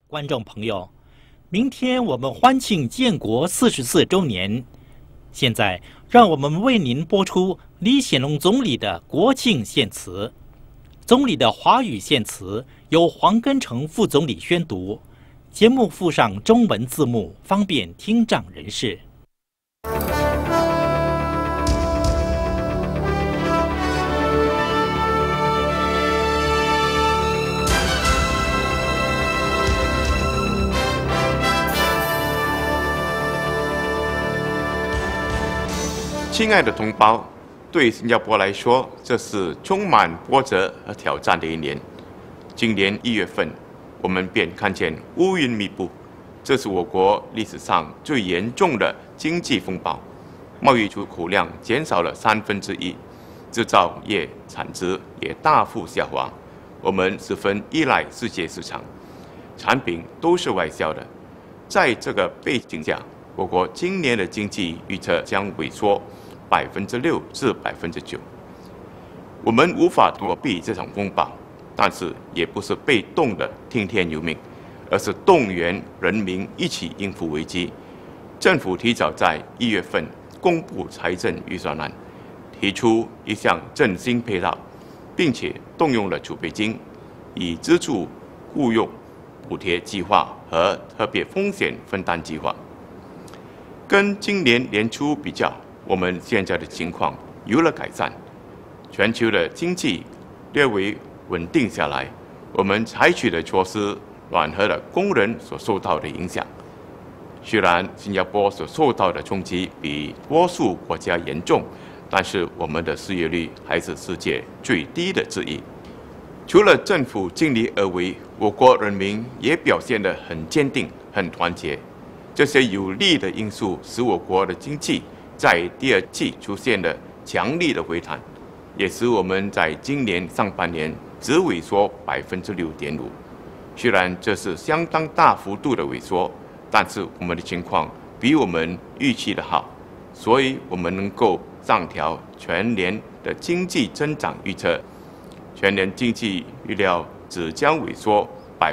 观众朋友，明天我们欢庆建国44周年。现在，让我们为您播出李显龙总理的国庆献词。总理的华语献词由黄根成副总理宣读，节目附上中文字幕，方便听障人士。 亲爱的同胞，对新加坡来说，这是充满波折和挑战的一年。今年1月份，我们便看见乌云密布，这是我国历史上最严重的经济风暴，贸易出口量减少了1/3，制造业产值也大幅下滑。我们十分依赖世界市场，产品都是外销的。在这个背景下，我国今年的经济预测将萎缩6%至9%。我们无法躲避这场风暴，但是也不是被动的听天由命，而是动员人民一起应付危机。政府提早在1月份公布财政预算案，提出一项振兴配套，并且动用了储备金，以资助雇用补贴计划和特别风险分担计划。跟今年年初比较，我们现在的情况有了改善，全球的经济略微稳定下来。我们采取的措施缓和了工人所受到的影响。虽然新加坡所受到的冲击比多数国家严重，但是我们的失业率还是世界最低的之一。除了政府尽力而为，我国人民也表现得很坚定、很团结。这些有利的因素使我国的经济在第2季出现了强力的回弹，也使我们在今年上半年只萎缩6.5%。虽然这是相当大幅度的萎缩，但是我们的情况比我们预期的好，所以我们能够上调全年的经济增长预测。全年经济预料只将萎缩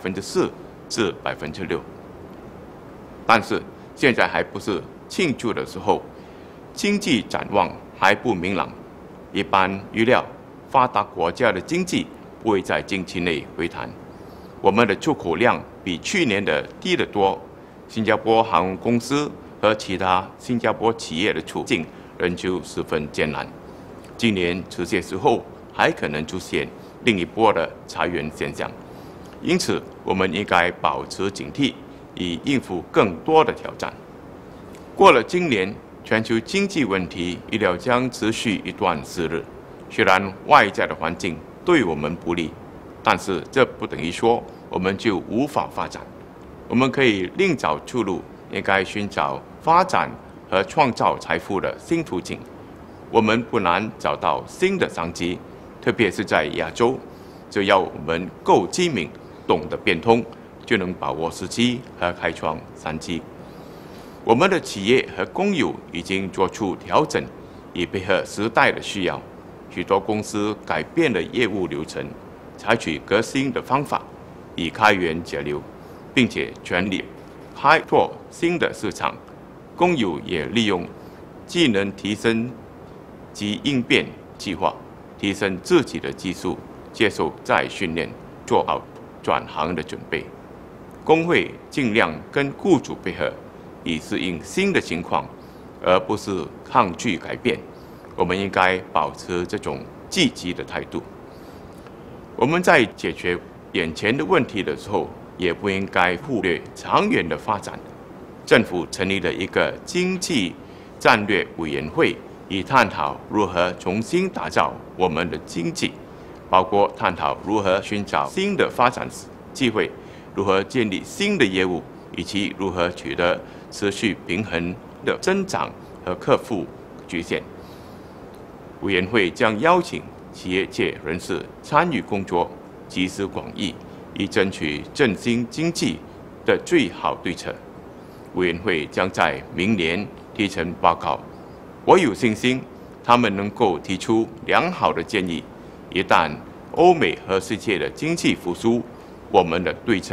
4%至6%。但是现在还不是庆祝的时候，经济展望还不明朗。一般预料，发达国家的经济不会在近期内回弹。我们的出口量比去年的低得多，新加坡航空公司和其他新加坡企业的处境仍旧十分艰难。今年这些时候还可能出现另一波的裁员现象，因此我们应该保持警惕，以应付更多的挑战。过了今年，全球经济问题预料将持续一段时日。虽然外在的环境对我们不利，但是这不等于说我们就无法发展。我们可以另找出路，应该寻找发展和创造财富的新途径。我们不难找到新的商机，特别是在亚洲，只要我们够机敏，懂得变通，就能把握时机和开创商机。我们的企业和公有已经做出调整，以配合时代的需要。许多公司改变了业务流程，采取革新的方法，以开源节流，并且全力开拓新的市场。公有也利用技能提升及应变计划，提升自己的技术，接受再训练，做好转行的准备。工会尽量跟雇主配合，以适应新的情况，而不是抗拒改变。我们应该保持这种积极的态度。我们在解决眼前的问题的时候，也不应该忽略长远的发展。政府成立了一个经济战略委员会，以探讨如何重新打造我们的经济，包括探讨如何寻找新的发展机会，如何建立新的业务，以及如何取得持续平衡的增长和克服局限。委员会将邀请企业界人士参与工作，集思广益，以争取振兴经济的最好对策。委员会将在明年提呈报告，我有信心他们能够提出良好的建议。一旦欧美和世界的经济复苏，我们的对策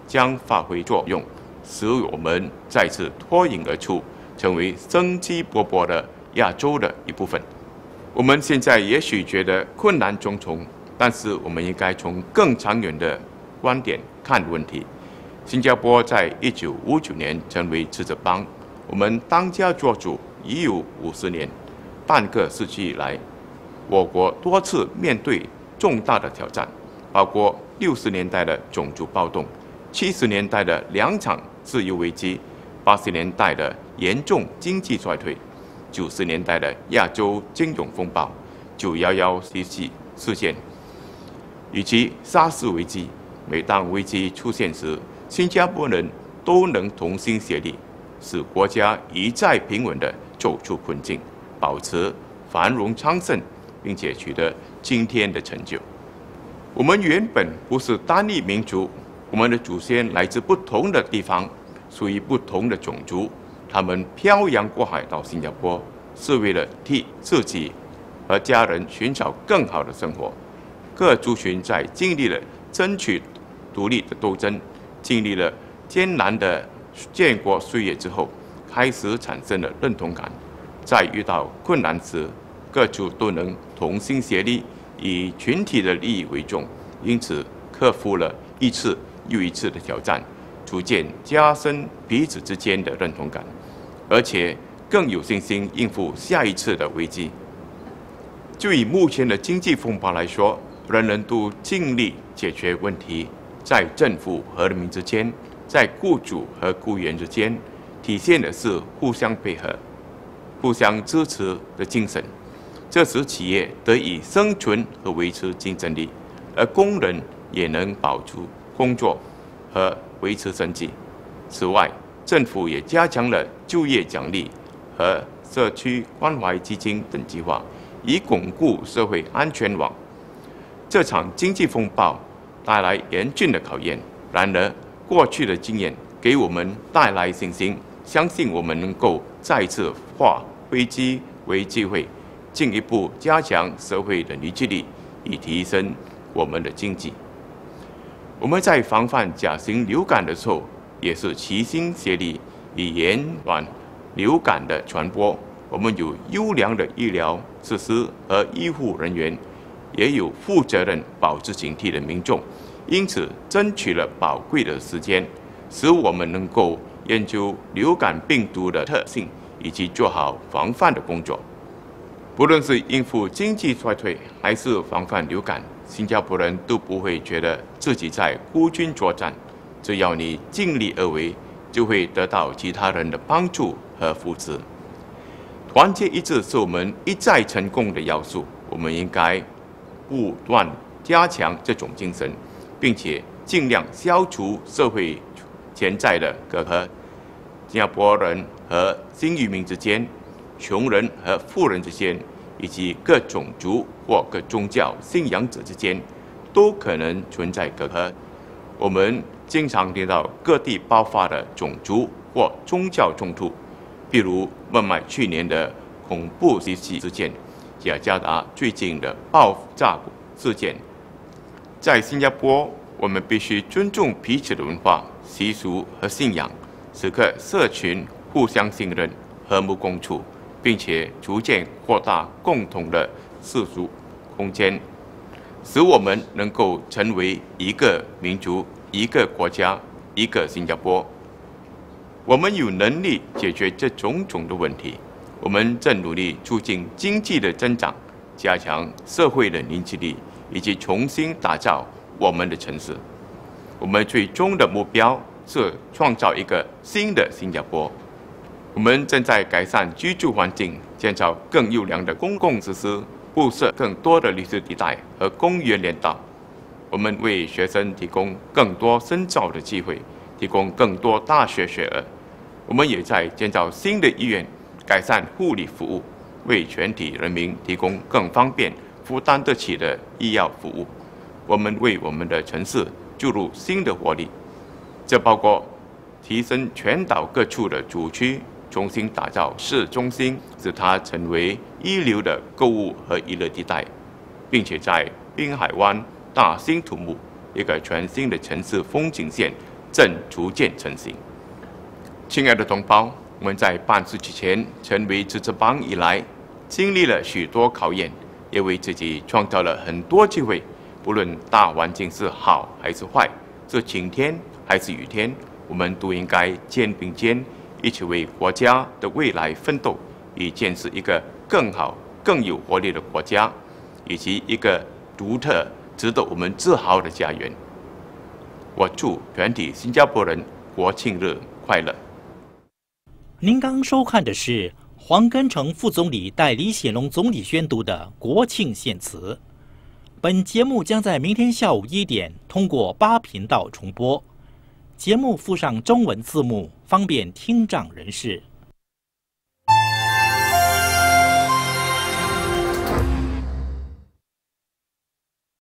将发挥作用，使我们再次脱颖而出，成为生机勃勃的亚洲的一部分。我们现在也许觉得困难重重，但是我们应该从更长远的观点看问题。新加坡在1959年成为自治邦，我们当家作主已有50年，半个世纪以来，我国多次面对重大的挑战，包括60年代的种族暴动、70年代的2场自由危机、80年代的严重经济衰退、90年代的亚洲金融风暴、911袭击事件以及沙士危机。每当危机出现时，新加坡人都能同心协力，使国家一再平稳地走出困境，保持繁荣昌盛，并且取得今天的成就。我们原本不是单一民族，我们的祖先来自不同的地方，属于不同的种族，他们漂洋过海到新加坡，是为了替自己和家人寻找更好的生活。各族群在经历了争取独立的斗争，经历了艰难的建国岁月之后，开始产生了认同感。在遇到困难时，各族都能同心协力，以群体的利益为重，因此克服了一次又一次的挑战，逐渐加深彼此之间的认同感，而且更有信心应付下一次的危机。就以目前的经济风暴来说，人人都尽力解决问题，在政府和人民之间，在雇主和雇员之间，体现的是互相配合、互相支持的精神。这使企业得以生存和维持竞争力，而工人也能保住工作和维持生计。此外，政府也加强了就业奖励和社区关怀基金等计划，以巩固社会安全网。这场经济风暴带来严峻的考验，然而过去的经验给我们带来信心，相信我们能够再次化危机为机会，进一步加强社会的凝聚力，以提升我们的经济。我们在防范甲型流感的时候，也是齐心协力，以延缓流感的传播。我们有优良的医疗设施和医护人员，也有负责任保持警惕的民众，因此争取了宝贵的时间，使我们能够研究流感病毒的特性，以及做好防范的工作。不论是应付经济衰退，还是防范流感，新加坡人都不会觉得自己在孤军作战。只要你尽力而为，就会得到其他人的帮助和扶持。团结一致是我们一再成功的要素，我们应该不断加强这种精神，并且尽量消除社会潜在的隔阂。新加坡人和新移民之间，穷人和富人之间，以及各种族或各宗教信仰者之间，都可能存在隔阂。我们经常听到各地爆发的种族或宗教冲突，譬如孟买去年的恐怖袭击事件，雅加达最近的爆炸事件。在新加坡，我们必须尊重彼此的文化、习俗和信仰，使各社群互相信任、和睦共处，并且逐渐扩大共同的世俗空间，使我们能够成为一个民族、一个国家、一个新加坡。我们有能力解决这种种的问题。我们正努力促进经济的增长，加强社会的凝聚力，以及重新打造我们的城市。我们最终的目标是创造一个新的新加坡。我们正在改善居住环境，建造更优良的公共设施，布设更多的绿色地带和公园连道。我们为学生提供更多深造的机会，提供更多大学学额。我们也在建造新的医院，改善护理服务，为全体人民提供更方便、负担得起的医药服务。我们为我们的城市注入新的活力，这包括提升全岛各处的主区，重新打造市中心，使它成为一流的购物和娱乐地带，并且在滨海湾大兴土木，一个全新的城市风景线正逐渐成型。亲爱的同胞，我们在半世纪前成为自治邦以来，经历了许多考验，也为自己创造了很多机会。不论大环境是好还是坏，是晴天还是雨天，我们都应该肩并肩，一起为国家的未来奋斗，以建设一个更好、更有活力的国家，以及一个独特、值得我们自豪的家园。我祝全体新加坡人国庆日快乐。 您刚收看的是黄根成副总理代李显龙总理宣读的国庆献词。本节目将在明天下午1点通过8频道重播。节目附上中文字幕，方便听障人士。